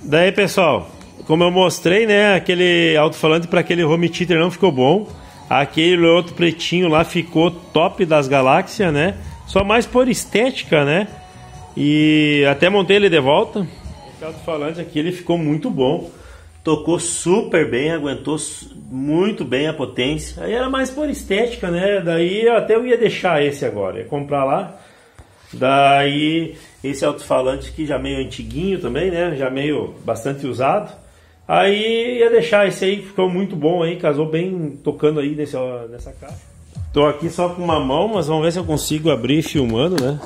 Daí, pessoal, como eu mostrei, né, aquele alto-falante para aquele home theater não ficou bom. Aquele outro pretinho lá ficou top das galáxias, né? Só mais por estética, né? E até montei ele de volta. Esse alto-falante aqui, ele ficou muito bom. Tocou super bem, aguentou muito bem a potência. Aí era mais por estética, né? Daí até eu ia deixar esse agora, ia comprar lá. Daí esse alto-falante aqui já meio antiguinho também, né? Já meio bastante usado. Aí ia deixar esse aí, ficou muito bom aí, casou bem tocando aí nessa caixa. Tô aqui só com uma mão, mas vamos ver se eu consigo abrir filmando, né?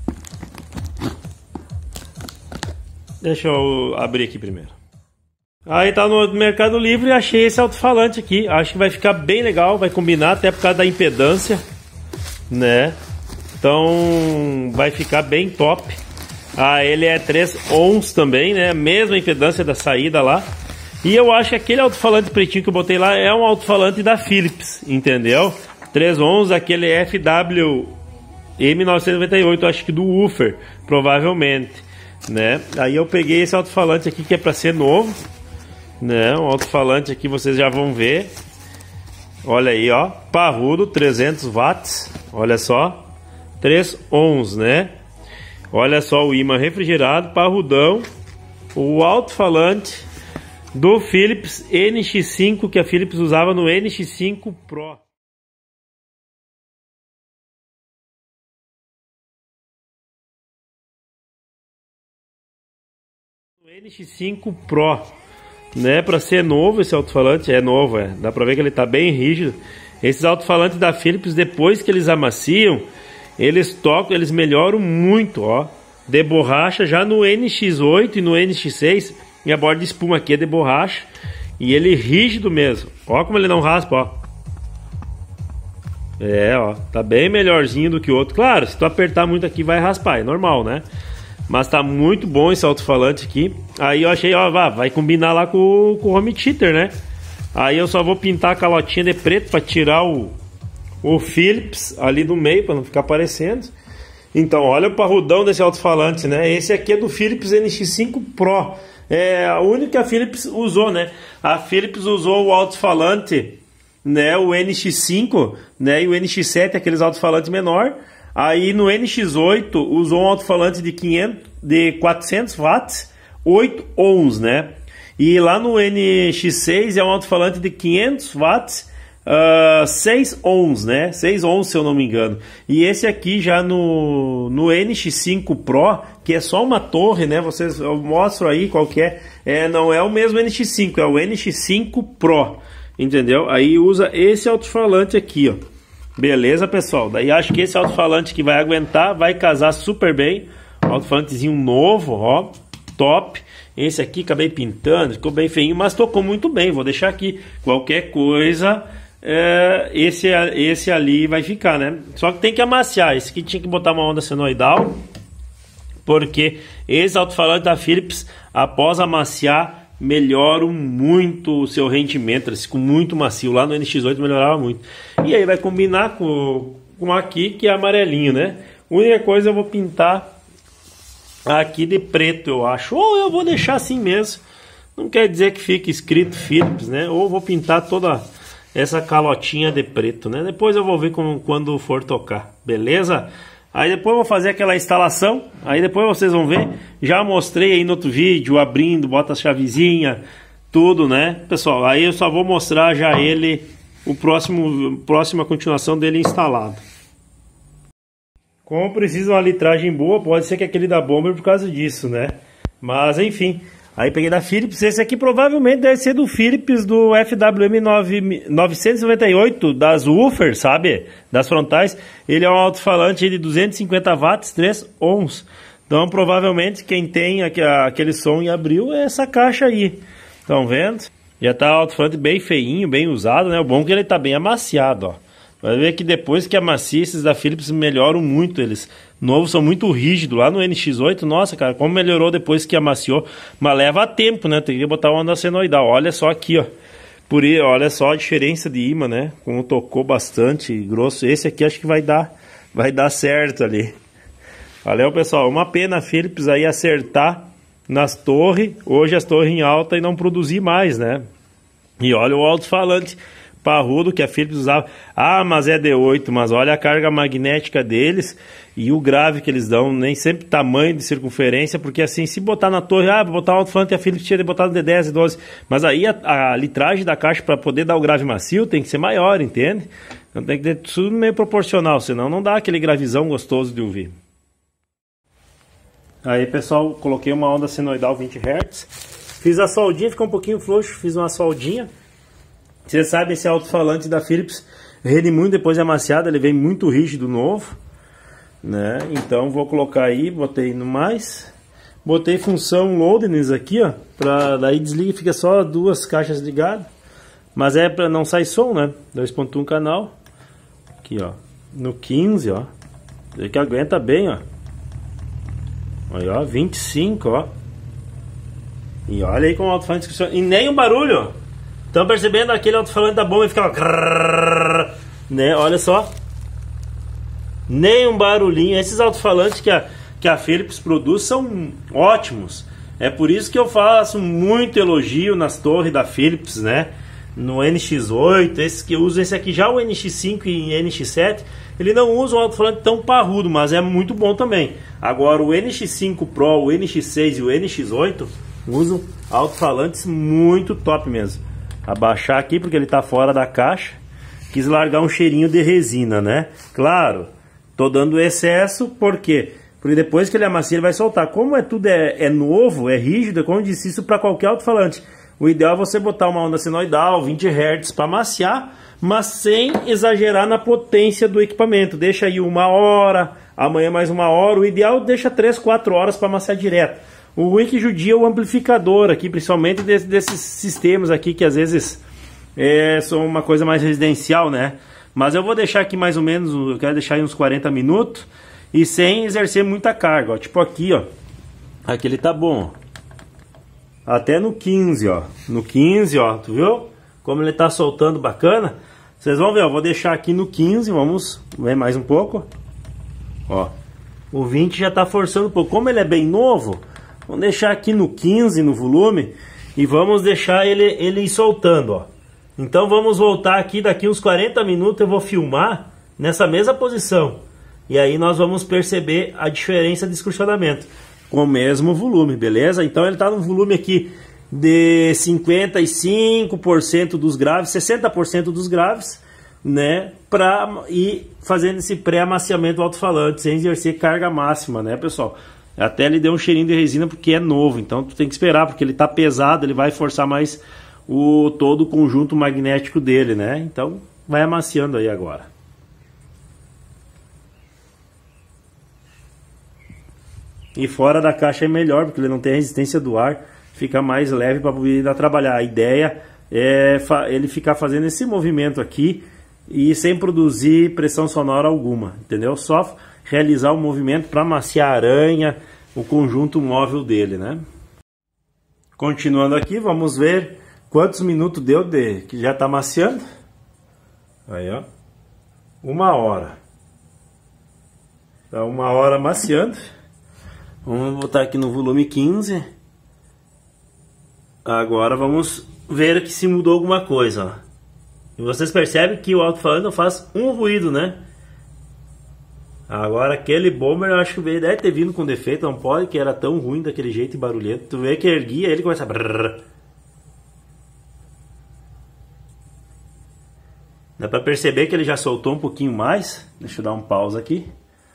Deixa eu abrir aqui primeiro. Aí tá no Mercado Livre e achei esse alto-falante aqui. Acho que vai ficar bem legal, vai combinar até por causa da impedância, né? Então vai ficar bem top. Ele é 3 ohms também, né? Mesma impedância da saída lá. E eu acho que aquele alto-falante pretinho que eu botei lá é um alto-falante da Philips, entendeu? 3 ohms, aquele FW M998, acho que do woofer, provavelmente, né? Aí eu peguei esse alto-falante aqui que é para ser novo, né? Um alto-falante aqui vocês já vão ver. Olha aí, ó, parrudo, 300 watts, olha só, 3 ohms, né? Olha só o ímã refrigerado, parrudão, o alto-falante do Philips NX5 que a Philips usava no NX5 Pro. O NX5 Pro, né? Para ser novo esse alto-falante, é novo, dá para ver que ele tá bem rígido. Esses alto-falantes da Philips, depois que eles amaciam, eles tocam, eles melhoram muito, ó. De borracha, já no NX8 e no NX6, minha borda de espuma aqui é de borracha. E ele rígido mesmo. Ó como ele não raspa, ó. Ó, tá bem melhorzinho do que o outro. Claro, se tu apertar muito aqui vai raspar, é normal, né? Mas tá muito bom esse alto-falante aqui. Aí eu achei, ó, vai combinar lá com o home theater, né? Aí eu só vou pintar a calotinha de preto para tirar o Philips ali do meio, para não ficar aparecendo. Então, olha o parrudão desse alto-falante, né? Esse aqui é do Philips NX5 Pro. É a única que a Philips usou, né? A Philips usou o alto-falante, né? O NX5, né? E o NX7, aqueles alto-falantes menor. Aí no NX8 usou um alto-falante de 400 watts, 8 ohms, né? E lá no NX6 é um alto-falante de 500 watts, 6 ohms, né? 6 ohms, se eu não me engano. E esse aqui já no NX5 Pro, que é só uma torre, né? Eu mostro aí qual que é. Não é o mesmo NX5, é o NX5 Pro, entendeu? Aí usa esse alto-falante aqui, ó. Beleza, pessoal? Daí acho que esse alto-falante que vai aguentar, vai casar super bem. Alto-falantezinho novo, ó, top. Esse aqui acabei pintando, ficou bem feinho, mas tocou muito bem. Vou deixar aqui. Qualquer coisa, esse ali vai ficar, né? Só que tem que amaciar. Esse aqui tinha que botar uma onda senoidal, porque esse alto-falante da Philips, após amaciar, melhoram muito o seu rendimento. Eles ficam muito macio. Lá no NX8 melhorava muito. E aí vai combinar com aqui, que é amarelinho, né? A única coisa eu vou pintar aqui de preto, eu acho. Ou eu vou deixar assim mesmo. Não quer dizer que fique escrito Philips, né? Ou vou pintar toda essa calotinha de preto, né? Depois eu vou ver quando for tocar. Beleza? Aí depois eu vou fazer aquela instalação. Aí depois vocês vão ver. Já mostrei aí no outro vídeo, abrindo, bota a chavezinha, tudo, né? Pessoal, aí eu só vou mostrar já ele, próxima continuação dele instalado. Como precisa uma litragem boa, pode ser que aquele da Bomber por causa disso, né? Mas enfim, aí peguei da Philips. Esse aqui provavelmente deve ser do Philips do FWM 998 das woofer, sabe? Das frontais. Ele é um alto-falante de 250 watts, 3 ohms. Então provavelmente quem tem aquele som e abriu é essa caixa aí. Estão vendo? Já tá o alto-falante bem feinho, bem usado, né? O bom é que ele tá bem amaciado, ó. Vai ver que depois que amacia, esses da Philips melhoram muito. Eles novos são muito rígidos. Lá no NX8, nossa, cara, como melhorou depois que amaciou. Mas leva tempo, né? Tem que botar uma onda senoidal. Olha só aqui, ó. Olha só a diferença de imã, né? Como tocou bastante grosso. Esse aqui acho que vai dar certo ali. Valeu, pessoal. Uma pena a Philips aí acertar nas torres, hoje as torres em alta e não produzir mais, né? E olha o alto-falante parrudo que a Philips usava. Ah, mas é D8, mas olha a carga magnética deles e o grave que eles dão, nem sempre tamanho de circunferência, porque assim, se botar na torre, vou botar um alto-falante, a Philips tinha de botar no D10 e 12, mas aí a litragem da caixa para poder dar o grave macio tem que ser maior, entende? Então tem que ter tudo meio proporcional, senão não dá aquele gravizão gostoso de ouvir. Aí pessoal, coloquei uma onda senoidal 20 Hz, fiz a soldinha, ficou um pouquinho frouxo, fiz uma soldinha. Vocês sabem, esse alto-falante da Philips rende muito depois de amaciado, ele vem muito rígido novo, né? Então vou colocar aí, botei no mais, botei função loadness aqui, ó, pra daí desliga e fica só 2 caixas ligadas, mas é para não sair som, né? 2.1 canal, aqui ó, no 15, ó, vê que aguenta bem, ó, aí ó, 25, ó, e olha aí como o alto-falante funciona, e nem um barulho, ó. Estão percebendo aquele alto-falante da bomba e ficava, né? Olha só, nem um barulhinho. Esses alto-falantes que a Philips produz são ótimos. É por isso que eu faço muito elogio nas torres da Philips, né? No NX8, esse que usa esse aqui já o NX5 e NX7, ele não usa um alto-falante tão parrudo, mas é muito bom também. Agora o NX5 Pro, o NX6 e o NX8 usam alto-falantes muito top mesmo. Abaixar aqui porque ele está fora da caixa. Quis largar um cheirinho de resina, né? Claro, tô dando excesso, por quê? Porque depois que ele amacia ele vai soltar. Como tudo é novo, é rígido, como eu disse, isso para qualquer alto-falante. O ideal é você botar uma onda senoidal, 20 Hz para amaciar, mas sem exagerar na potência do equipamento. Deixa aí 1 hora, amanhã mais 1 hora. O ideal deixa 3, 4 horas para amaciar direto. O ruim que judia o amplificador aqui, principalmente desses sistemas aqui que às vezes são uma coisa mais residencial, né? Mas eu vou deixar aqui mais ou menos, eu quero deixar aí uns 40 minutos e sem exercer muita carga, ó. Tipo aqui, ó. Aqui ele tá bom. Até no 15, ó. No 15, ó, tu viu? Como ele tá soltando bacana. Vocês vão ver, ó, vou deixar aqui no 15, vamos ver mais um pouco. Ó. O 20 já tá forçando um pouco. Como ele é bem novo, vamos deixar aqui no 15 no volume e vamos deixar ele ir soltando, ó. Então vamos voltar aqui daqui uns 40 minutos, eu vou filmar nessa mesma posição. E aí nós vamos perceber a diferença de excursionamento com o mesmo volume, beleza? Então ele está no volume aqui de 55% dos graves, 60% dos graves, né? Para ir fazendo esse pré-amaciamento do alto-falante, sem exercer carga máxima, né, pessoal? Até ele deu um cheirinho de resina porque é novo, então tu tem que esperar, porque ele está pesado, ele vai forçar mais todo o conjunto magnético dele, né? Então vai amaciando aí agora. E fora da caixa é melhor, porque ele não tem a resistência do ar, fica mais leve para poder dar trabalhar. A ideia é ele ficar fazendo esse movimento aqui e sem produzir pressão sonora alguma, entendeu? Só realizar o movimento para amaciar a aranha, o conjunto móvel dele, né? Continuando aqui, vamos ver quantos minutos deu que já está amaciando. Aí, ó. 1 hora. Tá 1 hora amaciando. Vamos botar aqui no volume 15. Agora vamos ver que se mudou alguma coisa, ó. E vocês percebem que o alto-falante não faz um ruído, né? Agora aquele bomber eu acho que deve ter vindo com defeito, não pode, que era tão ruim daquele jeito e barulhento. Tu vê que erguia, ele começa a brrr. Dá pra perceber que ele já soltou um pouquinho mais. Deixa eu dar um pause aqui.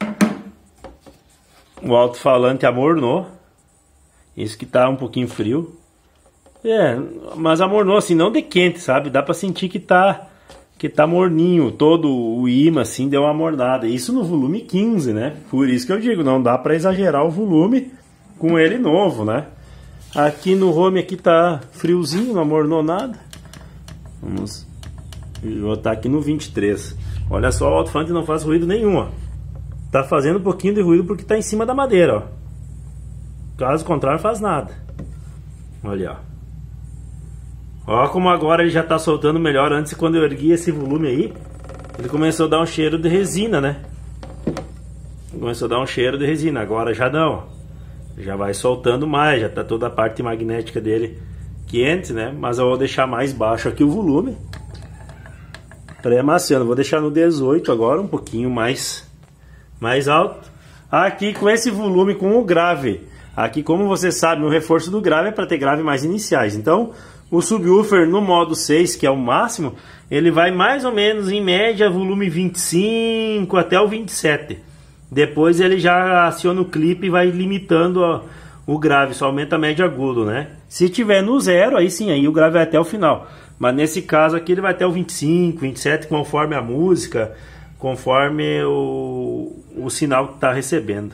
O alto-falante amornou. Isso que tá um pouquinho frio. Mas amornou assim, não de quente, sabe? Dá pra sentir que tá morninho. Todo o imã assim deu uma mornada. Isso no volume 15, né? Por isso que eu digo, não dá pra exagerar o volume com ele novo, né? Aqui no home aqui tá friozinho, não amornou nada. Vamos botar aqui no 23. Olha só, o alto-falante não faz ruído nenhum, ó. Tá fazendo um pouquinho de ruído porque tá em cima da madeira, ó. Caso contrário, não faz nada. Olha, ó. Ó como agora ele já tá soltando melhor. Antes, quando eu ergui esse volume aí, ele começou a dar um cheiro de resina, né? Começou a dar um cheiro de resina. Agora já não, ó. já vai soltando mais, já tá toda a parte magnética dele quente, né? Mas eu vou deixar mais baixo aqui o volume, pré-amaciando. Vou deixar no 18 agora, um pouquinho mais alto. Aqui com esse volume, com o grave. Aqui, como você sabe, o reforço do grave é para ter grave mais iniciais. Então, o subwoofer no modo 6, que é o máximo, ele vai mais ou menos, em média, volume 25 até o 27. Depois ele já aciona o clipe e vai limitando o grave, só aumenta a média agudo, né? Se tiver no 0, aí sim, aí o grave vai até o final. Mas nesse caso aqui ele vai até o 25, 27, conforme a música, conforme o sinal que está recebendo.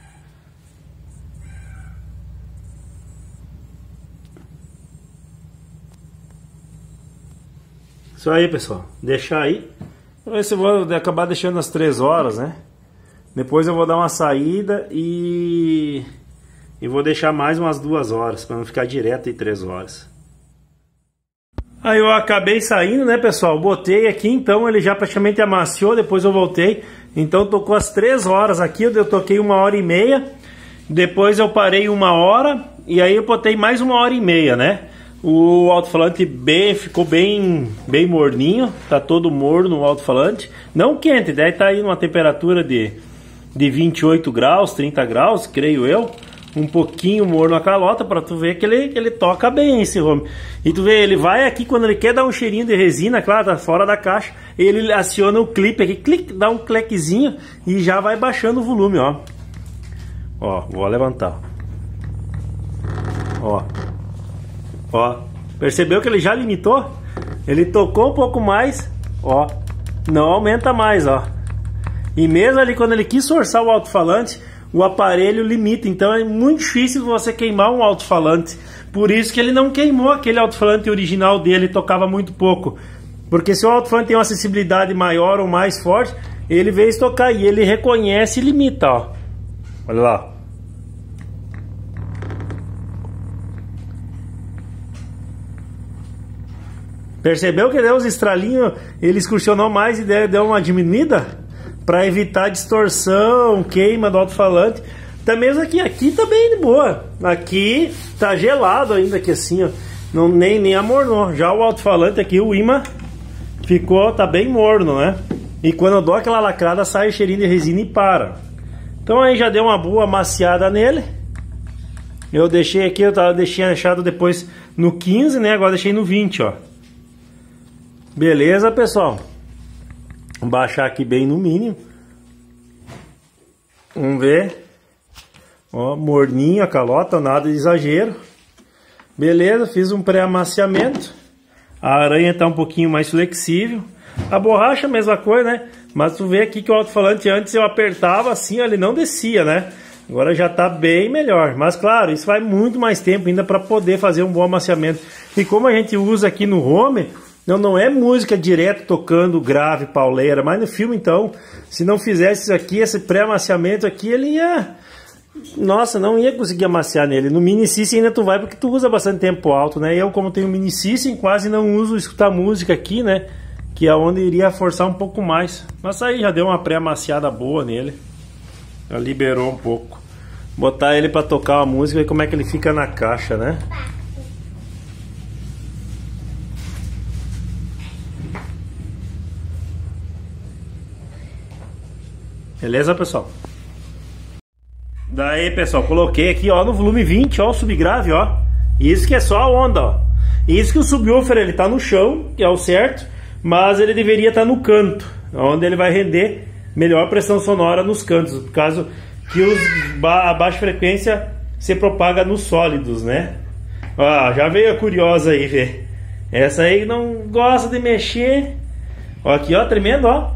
Isso aí, pessoal. Deixar aí. Vou ver se eu vou acabar deixando as 3 horas, né? Depois eu vou dar uma saída e vou deixar mais umas 2 horas, para não ficar direto em 3 horas. Aí eu acabei saindo, né, pessoal? Botei aqui, então ele já praticamente amaciou, depois eu voltei. Então tocou as 3 horas aqui, eu toquei 1h30. Depois eu parei 1 hora e aí eu botei mais 1h30, né? O alto-falante ficou bem morninho, tá todo morno o alto-falante. Não quente, daí tá aí numa temperatura de 28 graus, 30 graus, creio eu. Um pouquinho morno a calota, para tu ver que ele toca bem esse home. E tu vê, ele vai aqui quando ele quer dar um cheirinho de resina, claro, tá fora da caixa. Ele aciona o clipe aqui, clique, dá um clequezinho e já vai baixando o volume, ó. Ó, vou levantar. Ó. Ó, percebeu que ele já limitou? Ele tocou um pouco mais, ó, não aumenta mais, ó. E mesmo ali quando ele quis forçar o alto-falante, o aparelho limita, então é muito difícil você queimar um alto-falante. Por isso que ele não queimou aquele alto-falante original dele, tocava muito pouco. Porque se o alto-falante tem uma sensibilidade maior ou mais forte, ele veio tocar e ele reconhece e limita, ó. Olha lá. Percebeu que deu uns estralinhos, ele excursionou mais e deu uma diminuída para evitar distorção, queima do alto-falante. Até mesmo aqui tá bem de boa. Aqui tá gelado ainda, aqui assim, ó. Não, nem amornou. Já o alto-falante aqui, o imã, tá bem morno, né? E quando eu dou aquela lacrada, sai o cheirinho de resina e para. Então aí já deu uma boa amaciada nele. Eu deixei aqui, deixei deixado depois no 15, né? Agora deixei no 20, ó. Beleza, pessoal? Vou baixar aqui bem no mínimo. Vamos ver. Ó, morninho a calota, nada de exagero. Beleza, fiz um pré-amaciamento. A aranha tá um pouquinho mais flexível. A borracha, mesma coisa, né? Mas tu vê aqui que o alto-falante antes eu apertava assim, ele não descia, né? Agora já tá bem melhor. Mas claro, isso vai muito mais tempo ainda para poder fazer um bom amaciamento. E como a gente usa aqui no home, não é música direto tocando grave, pauleira, mas no filme então, se não fizesse isso aqui, esse pré-amaciamento aqui, ele ia... Nossa, não ia conseguir amaciar nele. No mini system ainda tu vai porque tu usa bastante tempo alto, né? Eu, como tenho mini system, quase não uso escutar música aqui, né? Que é onde iria forçar um pouco mais. Mas aí já deu uma pré-amaciada boa nele. Já liberou um pouco. Botar ele pra tocar uma música e como é que ele fica na caixa, né? Beleza, pessoal? Daí, pessoal, coloquei aqui, ó, no volume 20, ó, o subgrave, ó. Isso que é só a onda, ó. Isso que o subwoofer, ele tá no chão, que é o certo, mas ele deveria estar no canto, onde ele vai render melhor pressão sonora nos cantos, por causa que a baixa frequência se propaga nos sólidos, né? Ó, já veio a curiosa aí, vê. Essa aí não gosta de mexer. Ó, aqui, ó, tremendo, ó.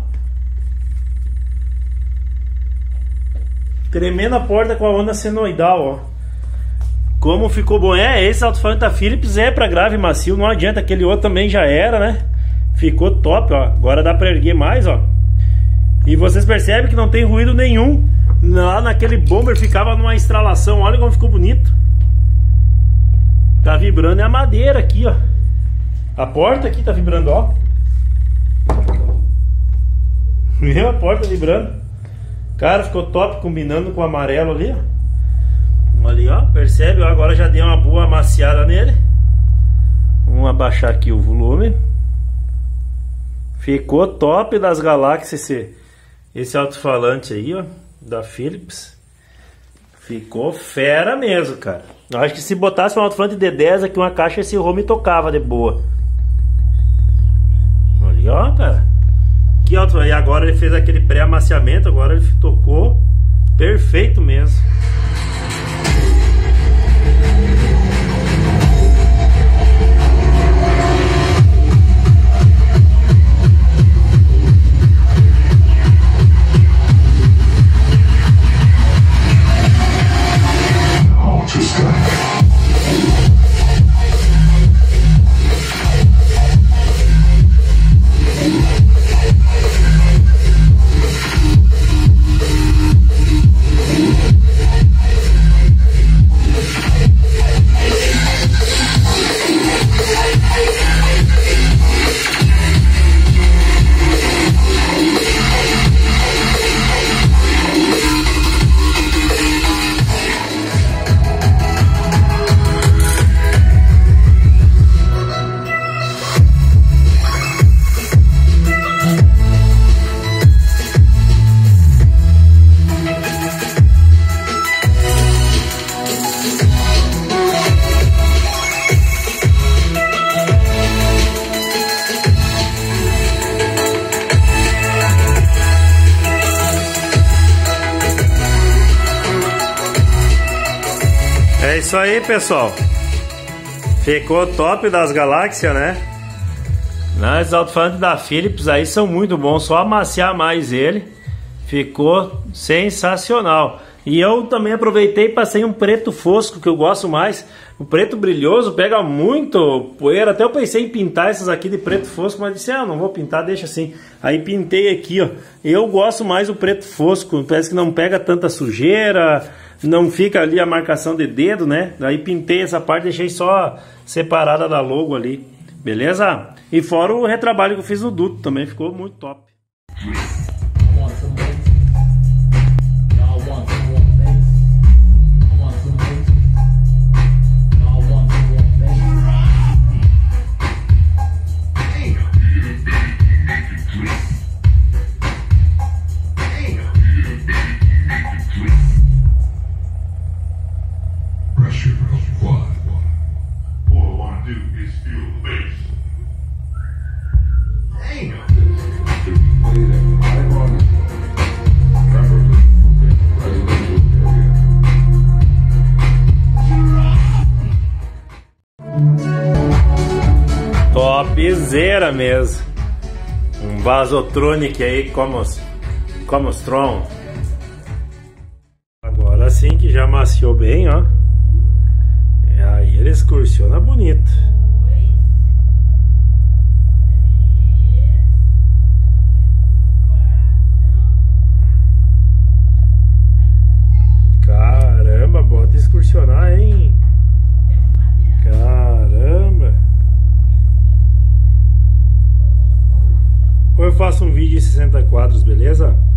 Tremenda porta com a onda senoidal, ó. Como ficou bom. Esse alto-falante da Philips é pra grave macio, não adianta. Aquele outro também já era, né? Ficou top, ó. Agora dá pra erguer mais, ó. E vocês percebem que não tem ruído nenhum. Lá naquele bomber ficava numa estralação. Olha como ficou bonito. Tá vibrando é a madeira aqui, ó. A porta aqui tá vibrando, ó. Viu a porta vibrando? Cara, ficou top combinando com o amarelo ali, ó. Ali, ó, percebe? Ó, agora já dei uma boa amaciada nele. Vamos abaixar aqui o volume. Ficou top das galáxias esse alto-falante aí, ó, da Philips. Ficou fera mesmo, cara. Eu acho que se botasse um alto-falante de D10 aqui, uma caixa, esse home tocava de boa. Ali, ó, cara. Aqui, ó, e agora ele fez aquele pré-amaciamento, agora ele tocou perfeito mesmo. É isso aí, pessoal. Ficou top das galáxias, né? Os alto-falantes da Philips aí são muito bons. Só amaciar mais ele, ficou sensacional. E eu também aproveitei e passei um preto fosco, que eu gosto mais. O preto brilhoso pega muito poeira. Até eu pensei em pintar essas aqui de preto fosco, mas disse, não vou pintar, deixa assim. Aí pintei aqui, ó. Eu gosto mais do preto fosco, parece que não pega tanta sujeira, não fica ali a marcação de dedo, né? Aí pintei essa parte, deixei só separada da logo ali, beleza? E fora o retrabalho que eu fiz no duto, também ficou muito top. Topzera mesmo. Um Vasotronic aí como Tron. Agora sim que já maciou bem, ó. Aí ele excursiona bonito. Caramba, bota excursionar, hein? Caramba. Ou eu faço um vídeo em 60 quadros, beleza?